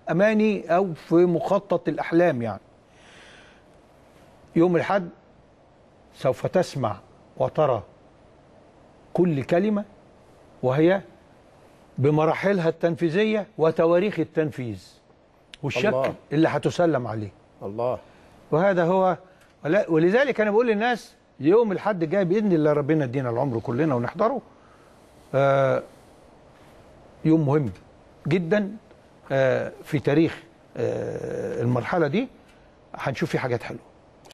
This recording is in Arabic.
اماني او في مخطط الاحلام يعني. يوم الاحد سوف تسمع وترى كل كلمه وهي بمراحلها التنفيذيه وتواريخ التنفيذ والشكل الله. اللي هتسلم عليه. الله. وهذا هو. ولذلك انا بقول للناس يوم الاحد الجاي باذن الله ربنا يدينا العمر كلنا ونحضره. يوم مهم جدا في تاريخ المرحله دي. هنشوف فيه حاجات حلوه.